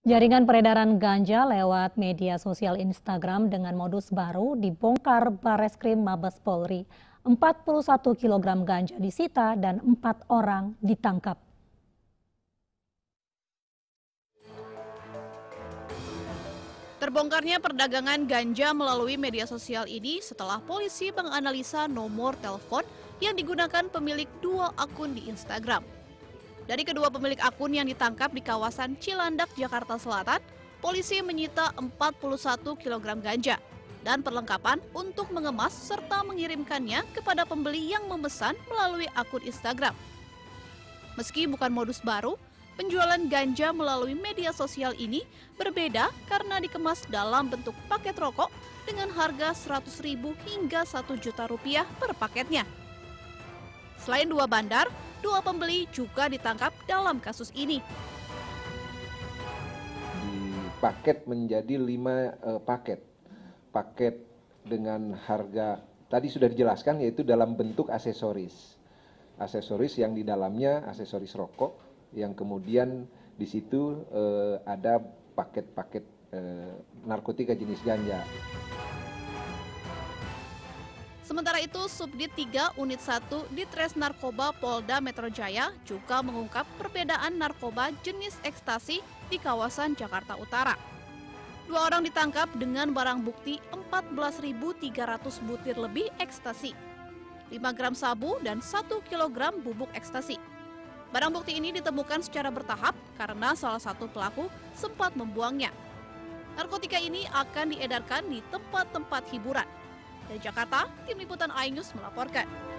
Jaringan peredaran ganja lewat media sosial Instagram dengan modus baru dibongkar Bareskrim Mabes Polri. 41 kilogram ganja disita dan 4 orang ditangkap. Terbongkarnya perdagangan ganja melalui media sosial ini setelah polisi menganalisa nomor telepon yang digunakan pemilik dua akun di Instagram. Dari kedua pemilik akun yang ditangkap di kawasan Cilandak, Jakarta Selatan, polisi menyita 41 kg ganja dan perlengkapan untuk mengemas serta mengirimkannya kepada pembeli yang memesan melalui akun Instagram. Meski bukan modus baru, penjualan ganja melalui media sosial ini berbeda karena dikemas dalam bentuk paket rokok dengan harga Rp100.000 hingga Rp1.000.000 per paketnya. Selain dua bandar, dua pembeli juga ditangkap dalam kasus ini. Dipaket menjadi 5 paket. Paket dengan harga, tadi sudah dijelaskan, yaitu dalam bentuk aksesoris. Aksesoris yang di dalamnya aksesoris rokok, yang kemudian di situ ada paket-paket narkotika jenis ganja. Sementara itu, Subdit 3 Unit 1 Ditres Narkoba Polda Metro Jaya juga mengungkap perbedaan narkoba jenis ekstasi di kawasan Jakarta Utara. Dua orang ditangkap dengan barang bukti 14.300 butir lebih ekstasi, 5 gram sabu dan 1 kilogram bubuk ekstasi. Barang bukti ini ditemukan secara bertahap karena salah satu pelaku sempat membuangnya. Narkotika ini akan diedarkan di tempat-tempat hiburan. Dari Jakarta, Tim Liputan iNews melaporkan.